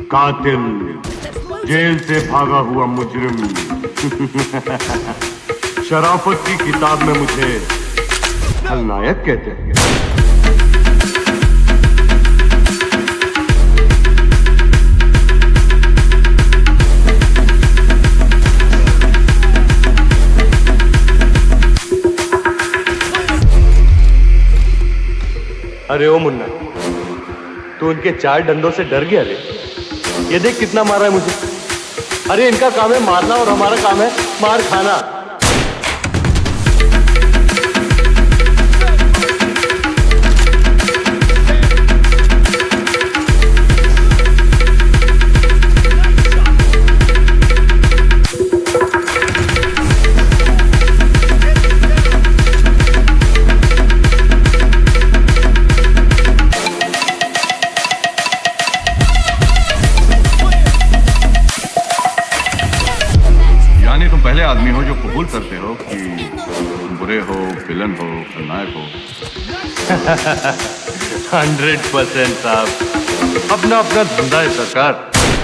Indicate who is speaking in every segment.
Speaker 1: कातिल, जेल से भागा हुआ मुजरिम। शराफत की किताब में मुझे खलनायक कहते हैं। अरे ओ मुन्ना, तू उनके 4 डंडों से डर गया रे? ये देख कितना मारा है मुझे। अरे इनका काम है मारना और हमारा काम है मार खाना।
Speaker 2: पहले आदमी हो जो कबूल करते हो कि बुरे हो, विलन हो, खलनायक हो।
Speaker 1: 100% साहब, अपना अपना धंधा है सरकार।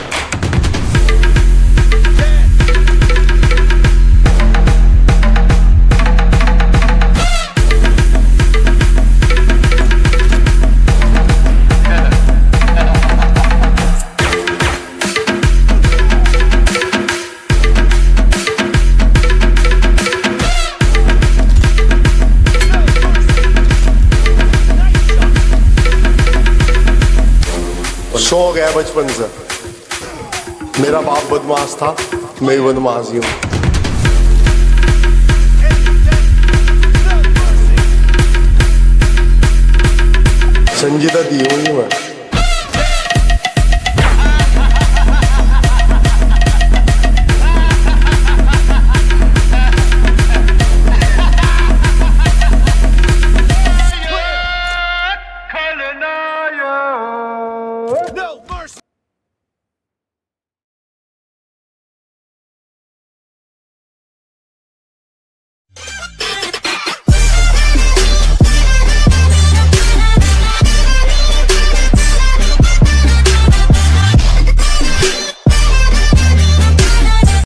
Speaker 3: शौक है बचपन से। मेरा बाप बदमाश था, मैं बदमाश ही हूं। संजीदा दी हुई मैं।